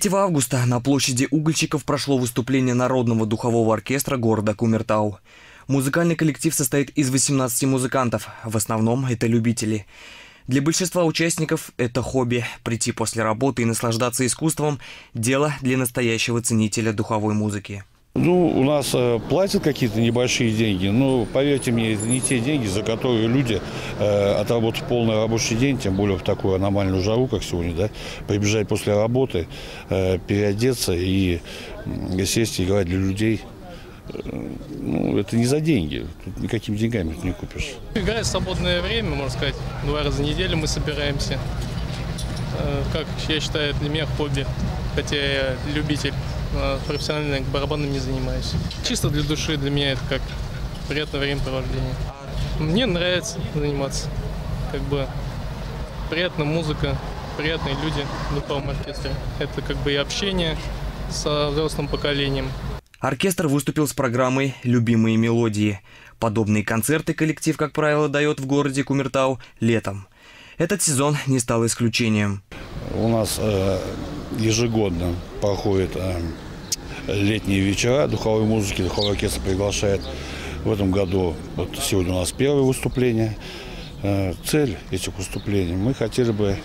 3 августа на площади Угольщиков прошло выступление Народного духового оркестра города Кумертау. Музыкальный коллектив состоит из 18 музыкантов, в основном это любители. Для большинства участников это хобби. Прийти после работы и наслаждаться искусством – дело для настоящего ценителя духовой музыки. У нас платят какие-то небольшие деньги, но, поверьте мне, это не те деньги, за которые люди, отработав полный рабочий день, тем более в такую аномальную жару, как сегодня, да, прибежать после работы, переодеться и сесть и играть для людей. Это не за деньги, тут никакими деньгами это не купишь. Играть в свободное время, можно сказать, 2 раза в неделю мы собираемся. Как я считаю, для меня хобби, хотя я любитель. Профессионально барабаном не занимаюсь. Чисто для души, для меня это как приятное времяпровождение. Мне нравится заниматься. Приятная музыка, приятные люди в духовом оркестре. Это и общение со взрослым поколением. Оркестр выступил с программой «Любимые мелодии». Подобные концерты коллектив, как правило, дает в городе Кумертау летом. Этот сезон не стал исключением. У нас ежегодно проходят летние вечера духовой музыки. Духовой оркестр приглашает. В этом году, вот сегодня у нас первое выступление. Цель этих выступлений: мы хотели бы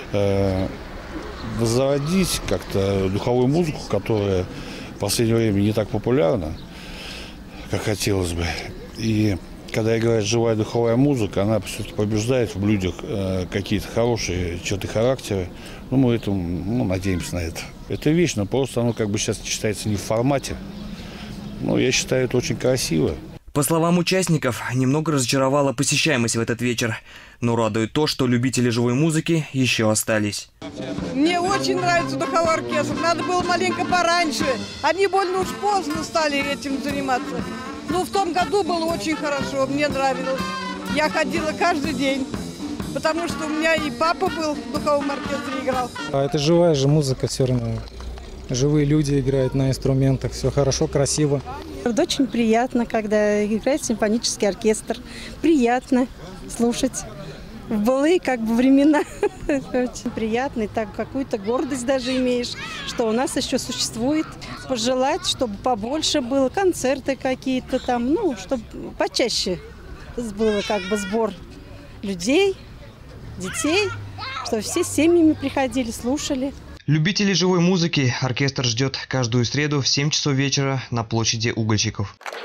заводить как-то духовую музыку, которая в последнее время не так популярна, как хотелось бы. И когда играет живая духовая музыка, она все-таки побеждает в людях какие-то хорошие черты характера. Мы надеемся на это. Это вечно, просто оно сейчас считается не в формате. Я считаю, это очень красиво. По словам участников, немного разочаровала посещаемость в этот вечер. Но радует то, что любители живой музыки еще остались. Мне очень нравится духовой оркестр. Надо было маленько пораньше. Они больно уж поздно стали этим заниматься. В том году было очень хорошо, мне нравилось. Я ходила каждый день, потому что у меня и папа был в духовом оркестре, играл. Это живая же музыка все равно. Живые люди играют на инструментах, все хорошо, красиво. Очень приятно, когда играет симфонический оркестр. Приятно слушать. В былые времена. Очень приятно, и так какую-то гордость даже имеешь, что у нас еще существует. Пожелать, чтобы побольше было, концерты какие-то там, чтобы почаще было сбор людей, детей, чтобы все с семьями приходили, слушали. Любителей живой музыки оркестр ждет каждую среду в 7 часов вечера на площади Угольщиков.